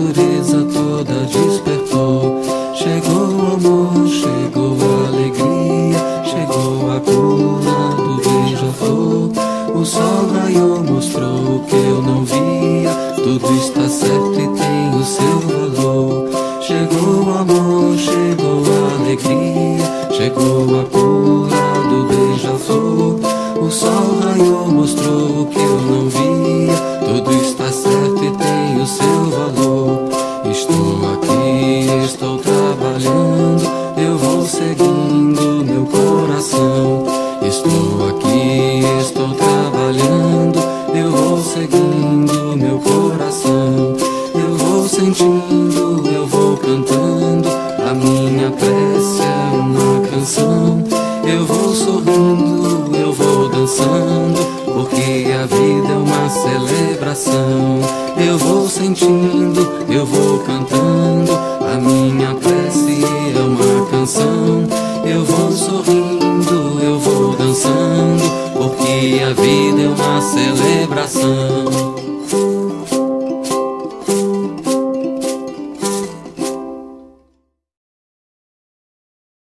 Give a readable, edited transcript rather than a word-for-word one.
natureza toda despertou. Chegou o amor, chegou a alegria, chegou a cura do beija-flor. O sol raiou, mostrou o que eu não via, tudo está certo e tem o seu valor. Chegou o amor, chegou a alegria, chegou a cura do beija-flor. O sol raiou, mostrou o que eu não via, tudo está certo e tem o seu valor. Estou aqui, estou trabalhando, eu vou seguindo meu coração. Estou aqui, estou trabalhando, eu vou seguindo meu coração. Eu vou sentindo, eu vou cantando, a minha prece é uma canção. Eu vou sorrindo, eu vou dançando, porque a vida é uma celebração. Eu vou sentindo, eu vou cantando, a minha prece é uma canção. Eu vou sorrindo, eu vou dançando, porque a vida é uma celebração.